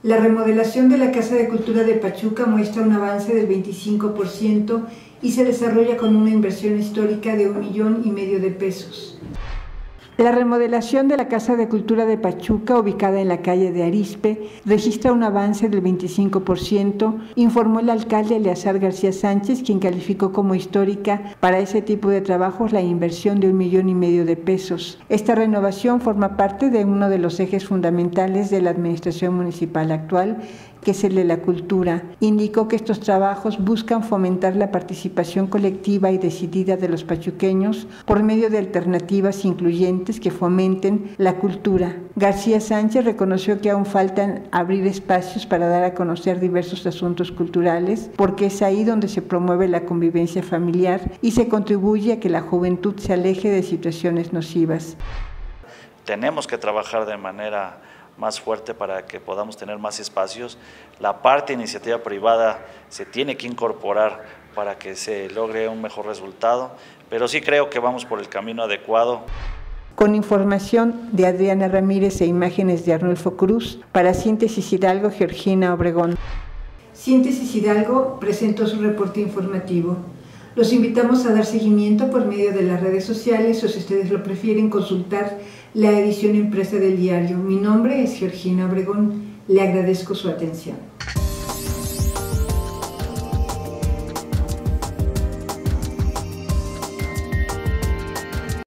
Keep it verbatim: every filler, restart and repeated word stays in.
La remodelación de la Casa de Cultura de Pachuca muestra un avance del veinticinco por ciento y se desarrolla con una inversión histórica de un millón y medio de pesos. La remodelación de la Casa de Cultura de Pachuca, ubicada en la calle de Arizpe, registra un avance del veinticinco por ciento, informó el alcalde Eleazar García Sánchez, quien calificó como histórica para ese tipo de trabajos la inversión de un millón y medio de pesos. Esta renovación forma parte de uno de los ejes fundamentales de la administración municipal actual, que es el de la cultura. Indicó que estos trabajos buscan fomentar la participación colectiva y decidida de los pachuqueños por medio de alternativas incluyentes que fomenten la cultura. García Sánchez reconoció que aún faltan abrir espacios para dar a conocer diversos asuntos culturales, porque es ahí donde se promueve la convivencia familiar y se contribuye a que la juventud se aleje de situaciones nocivas. Tenemos que trabajar de manera más fuerte para que podamos tener más espacios. La parte de iniciativa privada se tiene que incorporar para que se logre un mejor resultado, pero sí creo que vamos por el camino adecuado. Con información de Adriana Ramírez e imágenes de Arnulfo Cruz, para Síntesis Hidalgo, Georgina Obregón. Síntesis Hidalgo presentó su reporte informativo. Los invitamos a dar seguimiento por medio de las redes sociales o, si ustedes lo prefieren, consultar la edición impresa del diario. Mi nombre es Georgina Obregón. Le agradezco su atención.